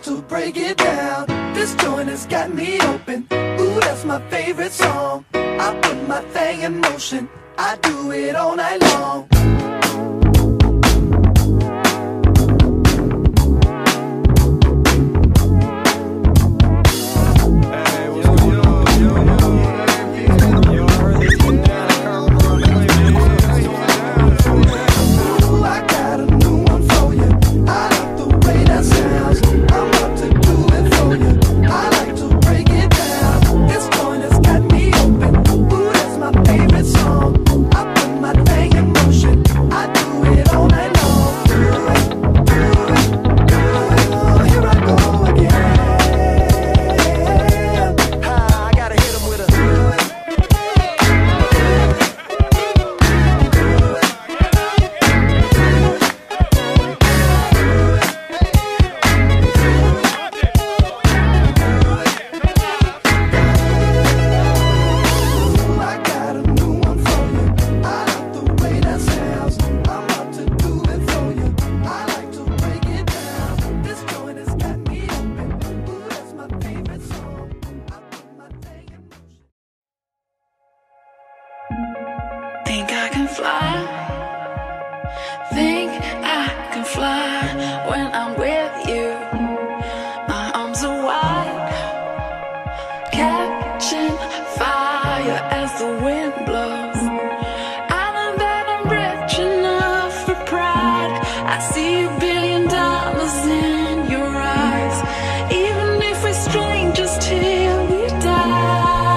like to break it down. This joint has got me open. Ooh, that's my favorite song. I put my thing in motion. I do it all night long. Think I can fly. Think I can fly when I'm with you. My arms are wide, catching fire as the wind blows. I know that I'm rich enough for pride. I see $1 billion in your eyes, even if we're strangers till we die.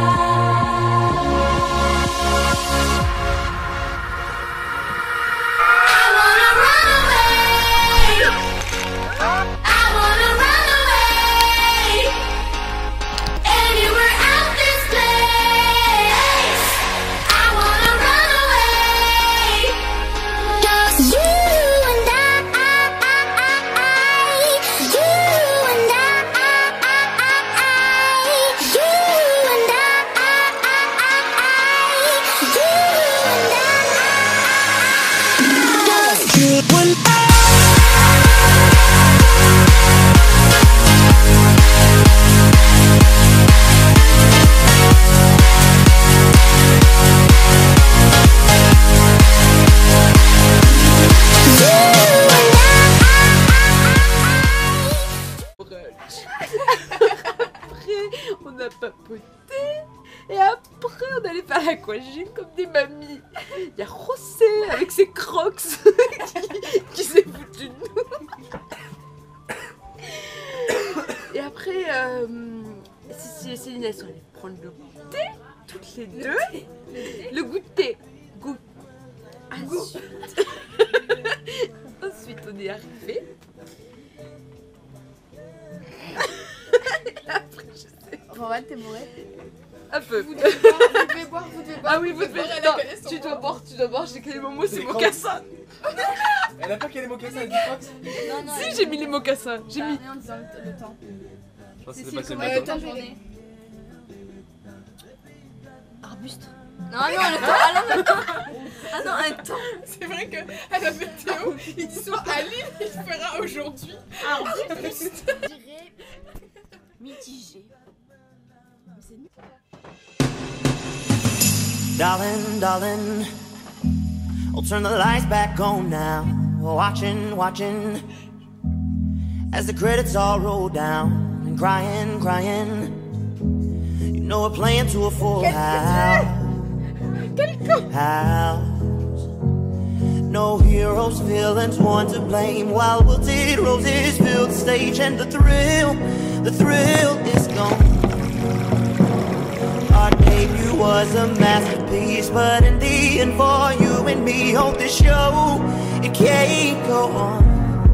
On a papoté et après on allait faire l'aquagym comme des mamies. Il y a José avec ses crocs qui s'est foutu de nous. Et après, Sissi et Céline elles sont allées prendre le goûter, toutes les deux. Le goûter. Ensuite on est arrivé. Après, je sais. Roman, t'es bourré? Un peu. Vous devez boire. Ah oui, vous devez boire. Tu dois boire, j'ai quel mots, c'est mocassin. Elle a pas qu'elle est mocassin, elle dit Crocs. Non, Si, j'ai mis les mocassins. J'ai mis. en disant le temps. Je pense que C'est c'est passé comment le ta temps. journée? Arbuste. Non, le temps. Ah non, un temps. C'est vrai que à la météo, il dit soit à Lille, il fera aujourd'hui. Arbuste. Je dirais mitigé. Darling, darling, I'll turn the lights back on now. Watching, watching, as the credits all roll down. And crying, crying, you know we're playing to a full house. No heroes, villains, one to blame. While wilted roses fill the stage, and the thrill is gone. Our debut was a masterpiece, but in the end, for you and me, hold this show, it can't go on.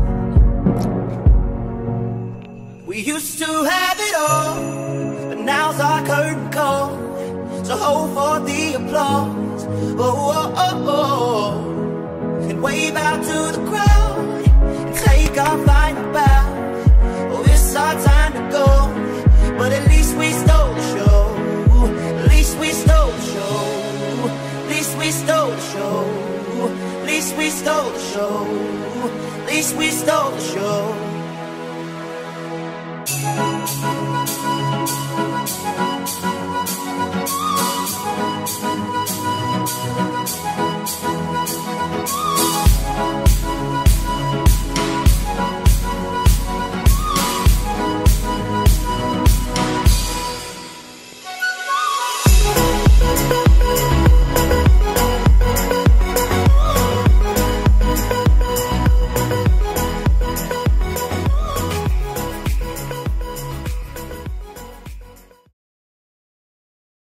We used to have it all, but now's our curtain call. So hold for the applause, oh, oh, oh, oh. And wave out to the crowd and take our